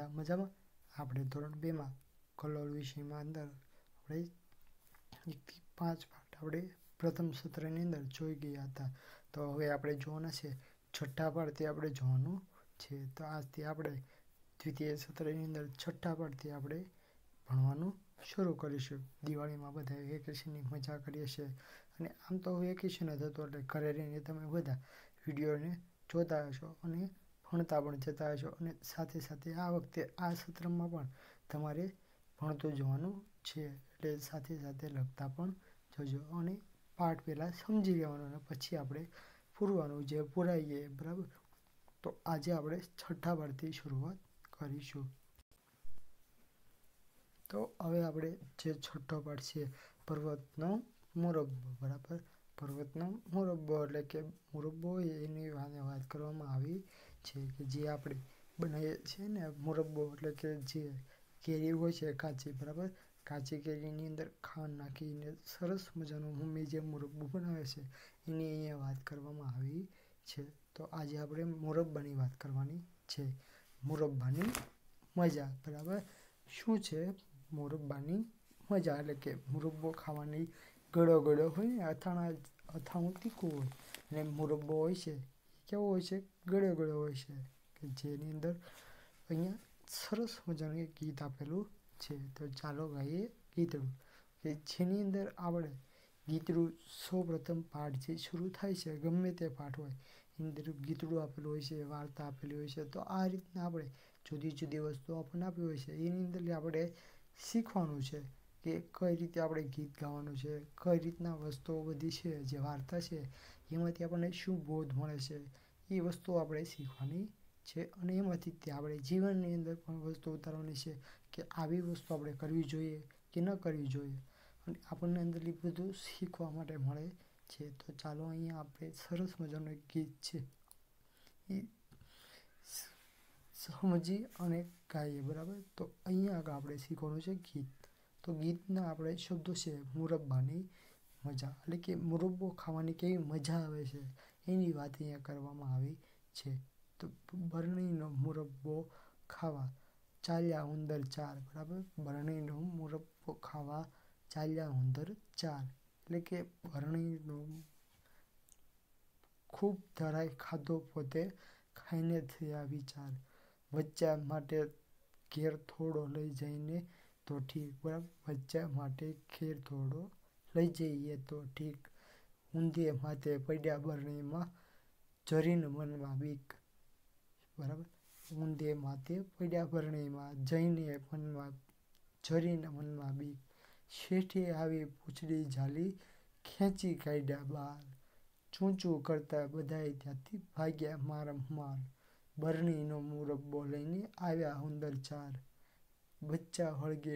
બધા મજામાં? આપણે ધોરણ 2 માં કલ્લોલ વિષયમાં અંદર આપણે 1 થી 5 પાઠ આપણે પ્રથમ સત્રની અંદર જોઈ ગયા હતા. તો હવે આપણે જોવાના છે છઠ્ઠા પાઠથી આપણે જોવાનું છે. તો આજથી આપણે દ્વિતીય સત્રની અંદર છઠ્ઠા પાઠથી આપણે ભણવાનું શરૂ કરીશું. દિવાળીમાં બધા વેકેશનની મજા કરીએ છીએ અને આમ તો વેકેશન જ હતું એટલે ઘરે રહીને તમે બધા વિડીયોને જોતા હશો અને ભણતા પણ જતા હશો અને સાથે સાથે આ વખતે આ સત્રમાં પણ તમારે ભણતું જવાનું છે એટલે સાથે સાથે લખતા પણ જજો અને પાઠ પહેલાં સમજી લેવાનો અને પછી આપણે પૂરવાનું જે પૂરાઈએ બરાબર. તો આજે આપણે છઠ્ઠા પાઠથી શરૂઆત કરીશું. તો હવે આપણે જે છઠ્ઠો પાઠ છે પર્વતનો મુરબ્બો બરાબર. પર્વતનો મુરબ્બો એટલે કે મુરબ્બો એની વાત કરવામાં આવી છે કે જે આપણે બનાવીએ છીએ ને મુરબ્બો એટલે કે જે કેરી હોય છે કાચી બરાબર. કાચી કેરીની અંદર ખાંડ નાખીને સરસ મજાનું મમ્મી જે મુરબ્બો બનાવે છે એની અહીંયા વાત કરવામાં આવી છે. તો આજે આપણે મુરબ્બાની વાત કરવાની છે. મુરબ્બાની મજા બરાબર. શું છે મુરબ્બાની મજા? એટલે કે મુરબ્બો ખાવાની ગળો ગળો હોય ને અથાણું તીખું હોય અને મુરબ્બો હોય છે કેવો હોય છે? ગળો ગળો હોય છે કે જેની અંદર અહીંયા સરસ મજાનું એક ગીત આપેલું છે. તો ચાલો ગાઈએ ગીતડું કે જેની અંદર આપણે ગીતડું સૌપ્રથમ પાઠ જે શરૂ થાય છે ગમે તે પાઠ હોય એની અંદર ગીતડું આપેલું હોય છે, વાર્તા આપેલી હોય છે. તો આ રીતના આપણે જુદી જુદી વસ્તુઓ આપણને આપી હોય છે એની અંદર આપણે શીખવાનું છે કે કઈ રીતે આપણે ગીત ગાવાનું છે, કઈ રીતના વસ્તુઓ બધી છે જે વાર્તા છે એમાંથી આપણને શું બોધ મળે છે એ વસ્તુઓ આપણે શીખવાની છે અને એમાંથી તે આપણે જીવનની અંદર પણ વસ્તુ ઉતારવાની છે કે આવી વસ્તુ આપણે કરવી જોઈએ કે ન કરવી જોઈએ અને આપણને અંદરથી બધું શીખવા માટે મળે છે. તો ચાલો અહીંયા આપણે સરસ મજાનું એક ગીત છે એ સમજી અને ગાઈએ બરાબર. તો અહીંયા આગળ આપણે શીખવાનું છે ગીત. તો ગીતના આપણે શબ્દો છે મુરબ્બાની મજા એટલે કે મુરબ્બો ખાવાની કેવી મજા આવે છે એની વાત અહીંયા કરવામાં આવી છે. તો બરણીનો મુરબ્બો ખાવા ચાલ્યા ઉંદર ચાર બરાબર. બરણીનો મુરબ્બો ખાવા ચાલ્યા ઉંદર ચાર એટલે કે બરણીનો ખૂબ ધરાય ખાધો પોતે ખાઈને થયા વિચાર. બચ્ચા માટે ઘેર થોડો લઈ જઈને તો ઠીક બરાબર. બચ્ચા માટે ઘેર થોડો લઈ જઈએ તો ઠીક. ઊંધે માથે પડ્યા બરણીમાં જરીને મનમાં બીક બરાબર. ઊંધે માથે પડ્યા બરણીમાં જરીને મનમાં બીક. શેઠે આવી પૂંછડી ઝાલી ખેંચી કાઢ્યા બહાર. ચૂંચું કરતા બધાય ત્યાંથી ભાગ્યા મારમ માર. બરણીનો મુરબ્બો લઈને આવ્યા ઉંદર ચાર. બચ્ચા વળગે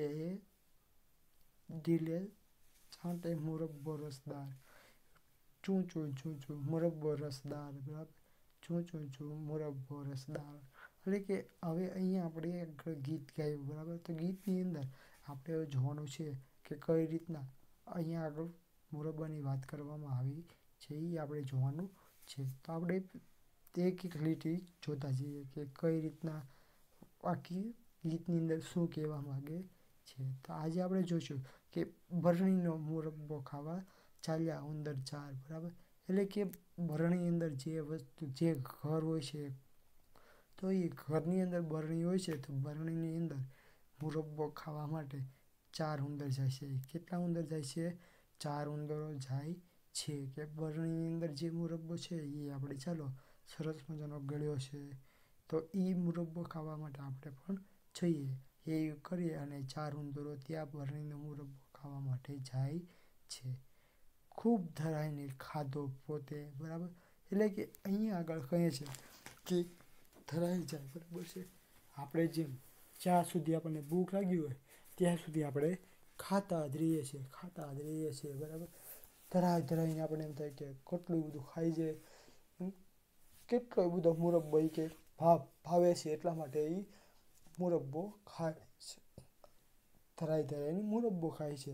ઢીલે છાંટે મુરબ્બો રસદાર. ચૂં ચૂં ચૂં ચૂં મુરબ્બો રસદાર બરાબર. ચૂં ચૂં ચૂં મુરબ્બો રસદાર એટલે કે હવે અહીંયા આપણે ગીત ગાયું બરાબર. તો ગીતની અંદર આપણે જોવાનું છે કે કઈ રીતના અહીંયા આગળ મુરબ્બાની વાત કરવામાં આવી છે એ આપણે જોવાનું છે. તો આપણે એક એક લીટી જોતા જઈએ કે કઈ રીતના આખી ગીતની અંદર શું કહેવા માગે છે. તો આજે આપણે જોઈશું કે બરણીનો મુરબ્બો ખાવા ચાલ્યા ઉંદર ચાર બરાબર. એટલે કે બરણી અંદર જે વસ્તુ જે ઘર હોય છે તો એ ઘરની અંદર બરણી હોય છે તો બરણીની અંદર મુરબ્બો ખાવા માટે ચાર ઉંદર જાય છે. કેટલા ઉંદર જાય છે? ચાર ઉંદરો જાય છે કે બરણીની અંદર જે મુરબ્બો છે એ આપણે ચાલો સરસ મજાનો ગળ્યો છે તો એ મુરબ્બો ખાવા માટે આપણે પણ જઈએ એ કરીએ અને ચાર ઉંદરો ત્યાં બરણીનો મુરબ્બો ખાવા માટે જાય છે. ખૂબ ધરાઈને ખાધો પોતે બરાબર. એટલે કે અહીંયા આગળ કહે છે કે ધરાઈ જાય બરાબર છે. આપણે જેમ જ્યાં સુધી આપણને ભૂખ લાગી હોય ત્યાં સુધી આપણે ખાતા જ રહીએ છીએ બરાબર. ધરાઈને આપણે એમ થાય કે કેટલું બધું ખાઈ જાય કેટલો બધો મુરબ્બો કે ભાવે છે એટલા માટે એ મુરબ્બો ખાય છે. ધરાઈને મુરબ્બો ખાય છે.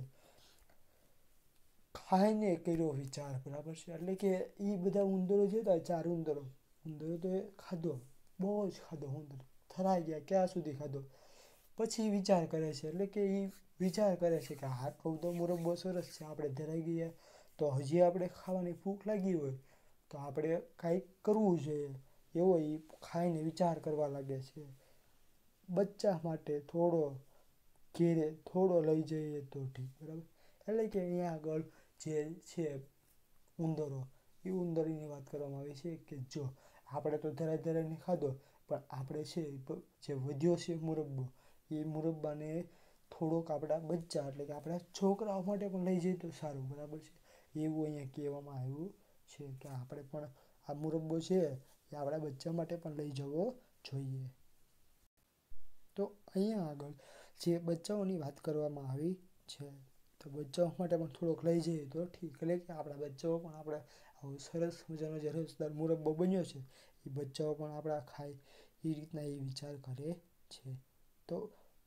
ખાઈને કર્યો વિચાર બરાબર છે. એટલે કે એ બધા ઉંદરો જે હતા ચાર ઉંદરો તો એ ખાધો બહુ જ ખાધો ઉંદર થરાઈ ગયા, ક્યાં સુધી ખાધો. પછી વિચાર કરે છે, એટલે કે એ વિચાર કરે છે કે આટલો બધો મુરબ્બો સરસ છે, આપણે ધરાઈ ગયા, તો હજી આપણે ખાવાની ભૂખ લાગી હોય તો આપણે કાંઈક કરવું જોઈએ. એવો એ ખાઈને વિચાર કરવા લાગે છે. બચ્ચા માટે ઘેરે થોડો લઈ જઈએ તો ઠીક, બરાબર. એટલે કે અહીંયા આગળ જે છે ઉંદરો, એ ઉંદરીની વાત કરવામાં આવી છે કે જો આપણે તો ધરાઈને ખાધો, પણ આપણે છે જે વધ્યો છે મુરબ્બો, એ મુરબ્બાને થોડોક આપણા બચ્ચા એટલે કે આપણા છોકરાઓ માટે પણ લઈ જઈએ તો સારું, બરાબર છે. એવું અહીંયા કહેવામાં આવ્યું છે કે આપણે પણ આ મુરબ્બો છે એ આપણા બચ્ચા માટે પણ લઈ જવો જોઈએ. તો અહીંયા આગળ જે બચ્ચાઓની વાત કરવામાં આવી છે, તો બચ્ચાઓ માટે પણ થોડોક લઈ જઈએ તો ઠીક, એટલે કે આપણા બચ્ચાઓ પણ આપણે આવો સરસ મજાનો જે રસદાર મુરબ્બો બન્યો છે એ બચ્ચાઓ પણ આપણા ખાય, એ રીતના એ વિચાર કરે છે. તો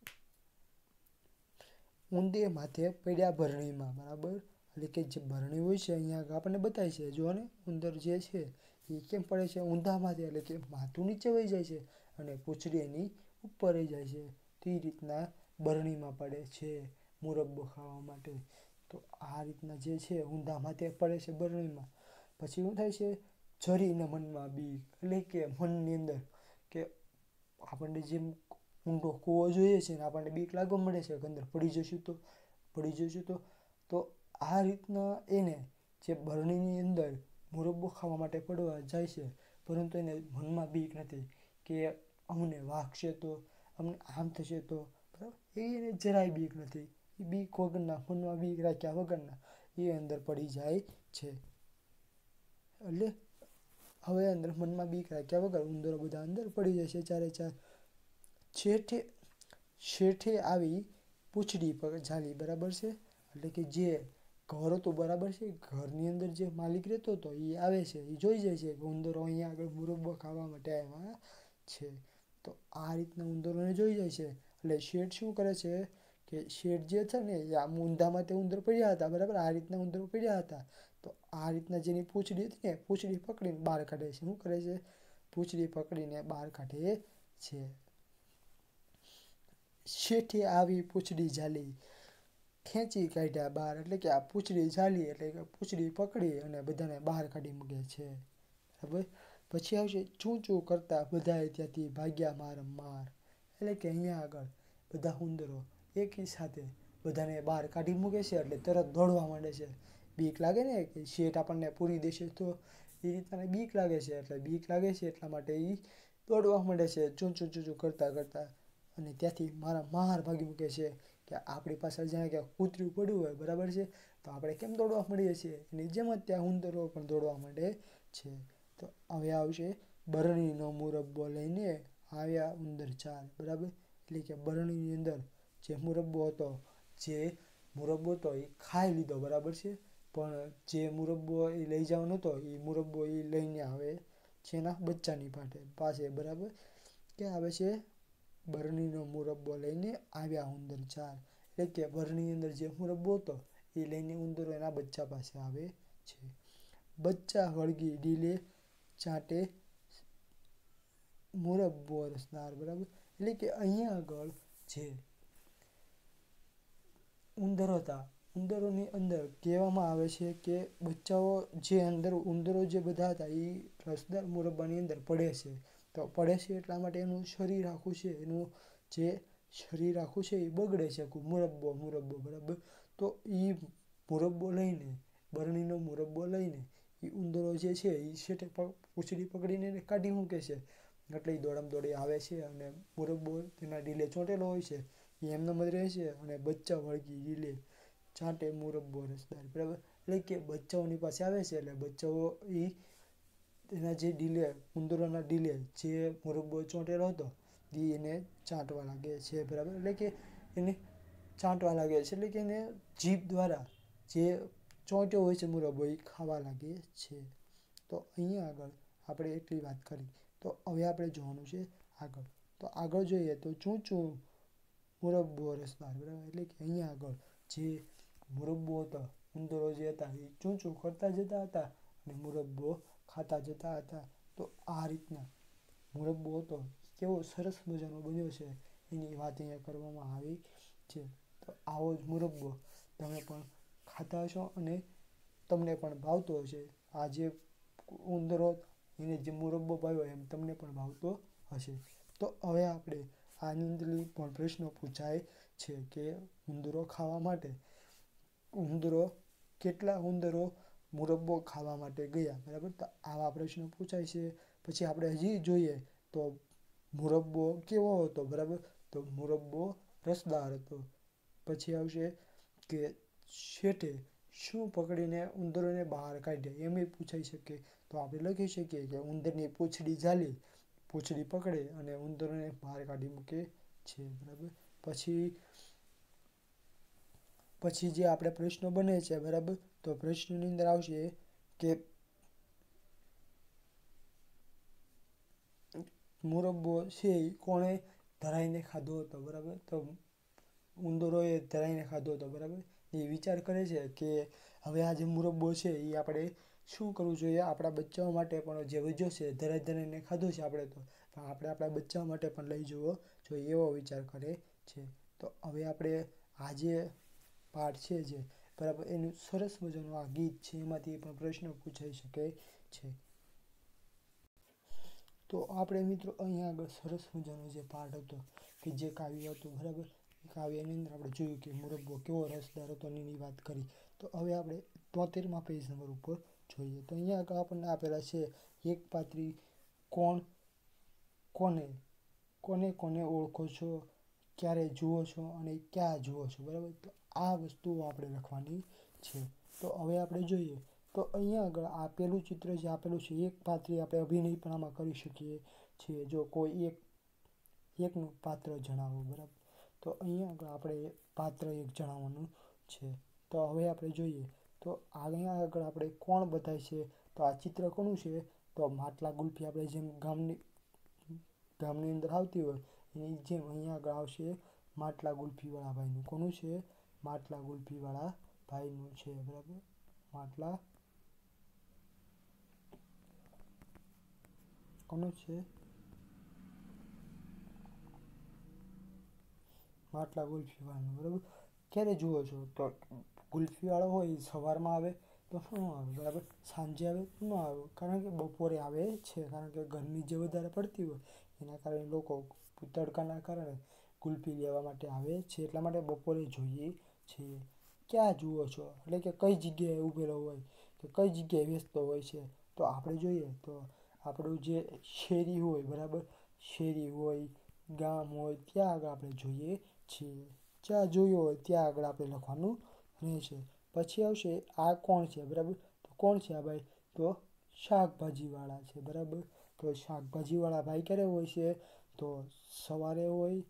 ઊંદે માથે પડ્યા ભરણીમાં, બરાબર. એટલે કે જે ભરણી હોય છે અહીંયા આપણને બતાય છે, જો ને ઉંદર જે છે એ કેમ પડે છે ઊંધામાંથી, એટલે કે માથું નીચે વહી જાય છે અને પૂંછડી એની ઉપર રહી જાય છે. તે રીતના ભરણીમાં પડે છે મુરબ્બો ખાવા માટે. તો આ રીતના જે છે ઊંધા માથે પડે છે ભરણીમાં. પછી શું થાય છે, ઝરીને મનમાં બીક, એટલે કે મનની અંદર કે આપણને જેમ ઊંડો કૂવો જોઈએ છે ને આપણને બીક લાગવા મળે છે કે અંદર પડી જઈશું તો આ રીતના એને જે ભરણીની અંદર મુરબ્બો ખાવા માટે પડવા જાય છે, પરંતુ એને મનમાં બીક નથી કે અમને વાગશે તો, અમને આમ થશે તો, બરાબર. એને જરાય બીક નથી. એ બીક વગરના, મનમાં બીક રાખ્યા વગરના એ અંદર પડી જાય છે. એટલે હવે અંદર મનમાં બીક રાખ્યા વગર ઉંદરો બધા અંદર પડી જાય છે ચારે ચાર. શેઠે આવી પૂંછડી પર ઝાલી, બરાબર છે. એટલે કે જે ઘર હતું, બરાબર છે, ઘરની અંદર જે માલિક રહેતો હતો એ આવે છે, એ જોઈ જાય છે કે ઉંદરો અહીંયા આગળ મુરબ્બો ખાવા માટે આવ્યા છે. તો આ રીતના ઉંદરોને જોઈ જાય છે. એટલે શેઠ શું કરે છે કે શેઠ જે છે ને એ આમ ઊંધામાં તે ઉંદર પડ્યા હતા, બરાબર. આ રીતના ઉંદરો પડ્યા હતા. તો આ રીતના જેની પૂંછડી હતી ને, પૂંછડી પકડીને બહાર કાઢે છે. શું કરે છે, પૂંછડી પકડીને બહાર કાઢે છે. શેઠે આવી પૂંછડી ઝાલી, ખેંચી કાઢ્યા બહાર, એટલે કે આ પૂંછડી ઝાલી એટલે કે પૂંછડી પકડી અને બધાને બહાર કાઢી મૂકે છે, બરાબર. પછી આવશે ચૂં કરતા બધાએ ત્યાંથી ભાગ્યા માર. એટલે કે અહીંયા આગળ બધા ઉંદરો એકી સાથે બધાને બહાર કાઢી મૂકે છે એટલે તરત દોડવા માંડે છે. બીક લાગે ને કે શેઠ આપણને પૂરી દેશે તો, એ રીતના બીક લાગે છે. એટલે બીક લાગે છે એટલા માટે એ દોડવા માંડે છે ચૂં કરતા અને ત્યાંથી માર ભાગી મૂકે છે કે આપણી પાછળ જાણે કે કૂતરું પડ્યું હોય, બરાબર છે, તો આપણે કેમ દોડવા માંડીએ છીએ, એની જેમ જ ત્યાં ઉંદરો પણ દોડવા માંડે છે. તો હવે આવશે બરણીનો મુરબ્બો લઈને આવ્યા ઉંદર ચાર, બરાબર. એટલે કે બરણીની અંદર જે મુરબ્બો હતો એ ખાઈ લીધો, બરાબર છે. પણ જે મુરબ્બો એ લઈ જવાનો હતો એ મુરબ્બો એ લઈને આવે છે એના બચ્ચાની પાસે, બરાબર. ક્યાં આવે છે, બરણીનો મુરબ્બો લઈને આવ્યા ઉંદર ચાર. એટલે કે બરણીની અંદર જે મુરબ્બો હતો એ લઈને ઉંદરો એના બચ્ચા પાસે આવે છે. બચ્ચા વળગી ડીલે ચાટે મુરબ્બો રસદાર, બરાબર. એટલે કે અહીંયા આગળ જે ઉંદરો હતા, ઉંદરોની અંદર કહેવામાં આવે છે કે બચ્ચાઓ જે અંદર ઉંદરો જે બધા હતા એ રસદાર મુરબ્બાની અંદર પડે છે. તો પડે છે એટલા માટે એનું શરીર આખું છે, એનું જે શરીર આખું છે એ બગડે છે આખું, મુરબ્બો, બરાબર. તો એ મુરબ્બો લઈને, બરણીનો મુરબ્બો લઈને એ ઉંદરો જે છે એ શેઠે પૂંછડી પકડીને એને કાઢી મૂકે છે. એટલે એ દોડી આવે છે અને મુરબ્બો તેના ડીલે ચોંટેલો હોય છે એ એમનેમ જ રહે છે અને બચ્ચા વળગી ડીલે ચાટે મુરબ્બો રસદાર, બરાબર. એટલે કે બચ્ચાઓની પાસે આવે છે એટલે બચ્ચાઓ એના જે ડીલે, ઉંદરોના ડીલે જે મુરબ્બો ચોંટેલો હતો એ એને ચાટવા લાગે છે, બરાબર. એટલે કે એને ચાટવા લાગે છે, એટલે કે એને જીભ દ્વારા જે ચોંટ્યો હોય છે મુરબ્બો એ ખાવા લાગે છે. તો અહીંયા આગળ આપણે એટલી વાત કરી. તો હવે આપણે જોવાનું છે આગળ. તો આગળ જોઈએ તો ચૂં મુરબ્બો રસદાર, બરાબર. એટલે કે અહીંયા આગળ જે મુરબ્બો હતો, ઉંદરો જે હતા એ ચૂં કરતા જતા હતા અને મુરબ્બો ખાતા જતા હતા. તો આ રીતના મુરબ્બો હતો કેવો સરસ મજાનો બન્યો છે એની વાત અહીંયા કરવામાં આવી છે. તો આવો જ મુરબ્બો તમે પણ ખાતા હશો અને તમને પણ ભાવતો હશે. આ જે ઉંદરો એને જે મુરબ્બો ભાવ્યો એમ તમને પણ ભાવતો હશે. તો હવે આપણે આની અંદરથી પણ પ્રશ્નો પૂછાય છે કે ઉંદરો ખાવા માટે કેટલા ઉંદરો મુરબ્બો ખાવા માટે ગયા, બરાબર. તો આવા પ્રશ્નો પૂછાય છે. પછી આપણે હજી જોઈએ તો મુરબ્બો કેવો હતો, બરાબર. તો મુરબ્બો રસદાર હતો. પછી આવશે કે શેઠે શું પકડીને ઉંદરોને બહાર કાઢ્યા, એમ પૂછાઈ શકે. તો આપણે લખી શકીએ કે ઉંદરની પૂંછડી ઝાલી, પૂંછડી પકડે અને ઉંદરોને બહાર કાઢી મૂકે છે, બરાબર. પછી જે આપણે પ્રશ્નો બને છે, બરાબર. તો પ્રશ્નની અંદર આવશે કે મુરબ્બો છે એ કોણે ધરાઈને ખાધો હતો, બરાબર. તો ઉંદરોએ ધરાઈને ખાધો હતો, બરાબર. એ વિચાર કરે છે કે હવે આ જે મુરબ્બો છે એ આપણે શું કરવું જોઈએ, આપણા બચ્ચાઓ માટે પણ જે વધ્યો છે ધરાઈને ખાધો છે આપણે, તો આપણે આપણા બચ્ચાઓ માટે પણ લઈ જવો જોઈએ એવો વિચાર કરે છે. તો હવે આપણે આ જે પાઠ છે જે, બરાબર, એનું સરસ મજાનું આ ગીત છે એમાંથી પણ પ્રશ્નો પૂછાઈ શકે છે. તો આપણે મિત્રો અહીંયા આગળ સરસ મજાનો જે પાઠ હતો કે જે કાવ્ય હતું, બરાબર, એ કાવ્યની અંદર આપણે જોયું કે મુરબ્બો કેવો રસદાર હતો એની વાત કરી. તો હવે આપણે 73મા પેજ નંબર ઉપર જોઈએ. તો અહીંયા આગળ આપણને આપેલા છે એક પાત્રી કોને કોને ઓળખો છો, ક્યારે જુઓ છો અને ક્યાં જુઓ છો, બરાબર. તો આ વસ્તુઓ આપણે લખવાની છે. તો હવે આપણે જોઈએ તો અહીંયા આગળ આપેલું ચિત્ર જે આપેલું છે એક પાત્રી આપણે અભિનય પણ આમાં કરી શકીએ છીએ. જો કોઈ એકનું પાત્ર જણાવો, બરાબર. તો અહીંયા આગળ આપણે પાત્ર એક જણાવવાનું છે. તો હવે આપણે જોઈએ તો અહીંયા આગળ આપણે કોણ બતાય છે. તો આ ચિત્ર કોનું છે, તો માટલા ગુલ્ફી આપણે જેમ ગામની અંદર આવતી હોય એની જેમ અહીંયા આગળ આવશે માટલા ગુલ્ફીવાળા ભાઈનું. કોનું છે, માટલા ગુલ્ફીવાળા ભાઈનું છે, બરાબર. કોનું છે, માટલા ગુલ્ફીવાળાનું, બરાબર. ક્યારે જુઓ છો, તો ગુલ્ફીવાળો હોય એ સવારમાં આવે તો ન આવે, બરાબર. સાંજે આવે તો ન આવે, કારણ કે બપોરે આવે છે, કારણ કે ગરમી જે વધારે પડતી હોય એના કારણે લોકો તડકાના કારણે ગુલ્ફી લેવા માટે આવે છે, એટલા માટે બપોરે જોઈએ છીએ. ક્યાં જુઓ છો એટલે કે કઈ જગ્યાએ ઊભેલો હોય કે કઈ જગ્યાએ બેસતો હોય છે. તો આપણે જોઈએ તો આપણું જે શેરી હોય, બરાબર, શેરી હોય, ગામ હોય, ત્યાં આગળ આપણે જોઈએ છીએ. જ્યાં જોયું હોય ત્યાં આગળ આપણે લખવાનું રહેશે. પછી આવશે આ કોણ છે, બરાબર. તો કોણ છે આ ભાઈ, તો શાકભાજીવાળા છે, બરાબર. તો શાકભાજીવાળા ભાઈ ક્યારે હોય છે, તો સવારે હોય,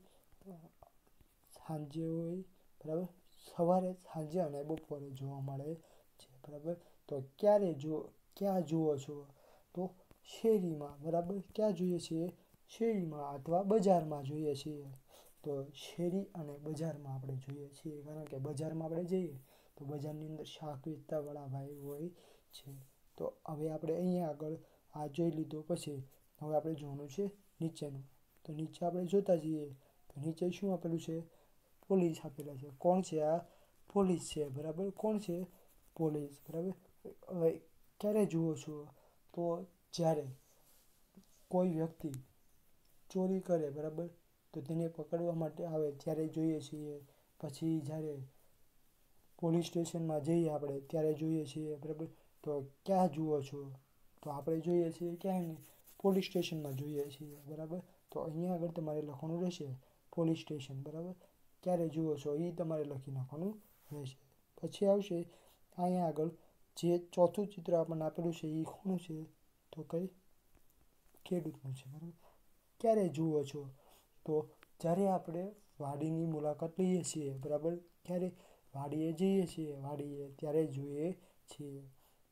સાંજે હોય, બરાબર. સવારે, સાંજે અને બપોરે જોવા મળે છે, બરાબર. તો ક્યાં જુઓ છો, તો શેરીમાં, બરાબર. ક્યાં જોઈએ છીએ, શેરીમાં અથવા બજારમાં જોઈએ છીએ. તો શેરી અને બજારમાં આપણે જોઈએ છીએ, કારણ કે બજારમાં આપણે જઈએ તો બજારની અંદર શાક વેચતાવાળા ભાઈ હોય છે. તો હવે આપણે અહીંયા આગળ આ જોઈ લીધું. પછી હવે આપણે જોવાનું છે નીચેનું. તો નીચે આપણે જોતા જઈએ તો નીચે શું આપેલું છે, પોલીસ આપેલા છે. કોણ છે આ, પોલીસ છે, બરાબર. કોણ છે, પોલીસ, બરાબર. હવે ક્યારે જુઓ છો, તો જ્યારે કોઈ વ્યક્તિ ચોરી કરે, બરાબર, તો તેને પકડવા માટે આવે ત્યારે જોઈએ છીએ. પછી જ્યારે પોલીસ સ્ટેશનમાં જઈએ આપણે ત્યારે જોઈએ છીએ, બરાબર. તો ક્યાં જુઓ છો, તો આપણે જોઈએ છીએ ક્યાં, પોલીસ સ્ટેશનમાં જોઈએ છીએ, બરાબર. તો અહીંયા આગળ તમારે લખવાનું રહેશે પોલીસ સ્ટેશન, બરાબર. ક્યારે જુઓ છો એ તમારે લખી નાખવાનું રહેશે. પછી આવશે અહીંયા આગળ જે ચોથું ચિત્ર આપણને આપેલું છે એ કોનું છે, તો ખેડૂતનું છે, બરાબર. ક્યારે જુઓ છો, તો જ્યારે આપણે વાડીની મુલાકાત લઈએ છીએ, બરાબર. ક્યારે વાડીએ જઈએ છીએ, ત્યારે જોઈએ છીએ.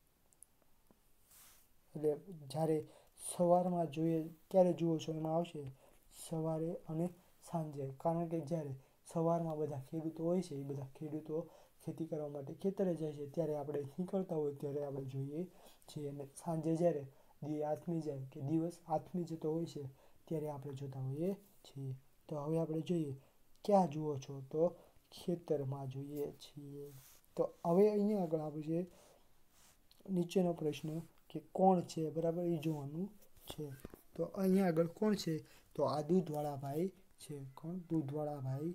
એટલે જ્યારે સવારમાં જોઈએ ક્યારે જુઓ છો એમાં આવશે સવારે અને સાંજે, કારણ કે જ્યારે સવારમાં બધા ખેડૂતો હોય છે એ બધા ખેડૂતો ખેતી કરવા માટે ખેતરે જાય છે ત્યારે આપણે નીકળતા હોય ત્યારે આપણે જોઈએ છીએ. અને સાંજે જ્યારે દિવસ આથમી જતો હોય છે ત્યારે આપણે જોતા હોઈએ છીએ. તો હવે આપણે જોઈએ ક્યાં જુઓ છો, તો ખેતરમાં જોઈએ છીએ. તો હવે અહીંયા આગળ આપણે નીચેનો પ્રશ્ન કે કોણ છે, બરાબર, એ જોવાનું છે. તો અહીંયા આગળ કોણ છે, તો આ દૂધવાળા ભાઈ છે. કોણ? દૂધવાળા ભાઈ,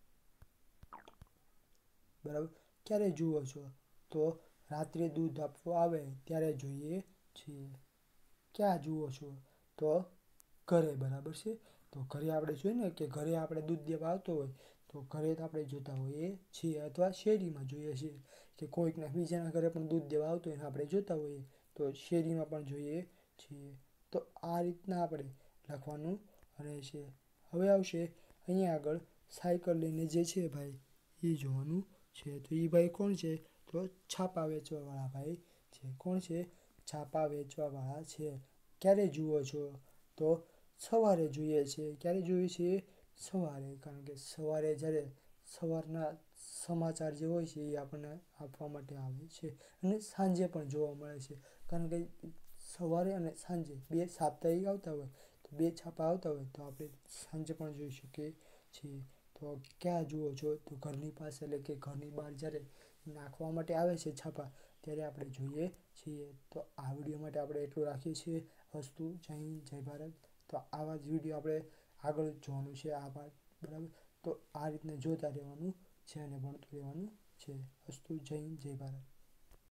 બરાબર. ક્યારે જુઓ છો, તો રાત્રે દૂધ આપવા આવે ત્યારે જોઈએ છીએ. ક્યાં જુઓ છો, તો ઘરે, બરાબર છે. તો ઘરે આપણે જોઈએ ને કે ઘરે આપણે દૂધ દેવા આવતો હોય તો ઘરે તો આપણે જોતા હોઈએ છીએ, અથવા શેરીમાં જોઈએ છીએ કે કોઈકના બીજાના ઘરે પણ દૂધ દેવા આવતો હોય આપણે જોતા હોઈએ, તો શેરીમાં પણ જોઈએ છીએ. તો આ રીતના આપણે લખવાનું રહેશે. હવે આવશે અહીંયા આગળ સાયકલ લઈને જે છે ભાઈ એ જોવાનું છે. તો એ ભાઈ કોણ છે, તો છાપા વેચવાવાળા ભાઈ છે. કોણ છે? છાપા વેચવાવાળા છે. ક્યારે જુઓ છો, તો સવારે જોઈએ છે. ક્યારે જોઈએ છીએ? સવારે, કારણ કે સવારે જ્યારે સવારના સમાચાર જે હોય છે એ આપણને આપવા માટે આવે છે. અને સાંજે પણ જોવા મળે છે, કારણ કે સવારે અને સાંજે બે સાપ્તાહિક આવતા હોય, તો બે છાપા આવતા હોય તો આપણે સાંજે પણ જોઈ શકીએ છીએ. તો ક્યાં જુઓ છો, તો ઘરની પાસે, એટલે કે ઘરની બહાર જ્યારે નાખવા માટે આવે છે છાપા ત્યારે આપણે જોઈએ છીએ. તો આ વિડીયો માટે આપણે એટલું રાખીએ છીએ. અસ્તુ. જય હિન્દ, જય ભારત. તો આવા જ વિડીયો આપણે આગળ જોવાનું છે આ પાર્ટ, બરાબર. તો આ રીતને જોતા રહેવાનું છે અને ભણતું રહેવાનું છે. અસ્તુ. જય હિન્દ, જય ભારત.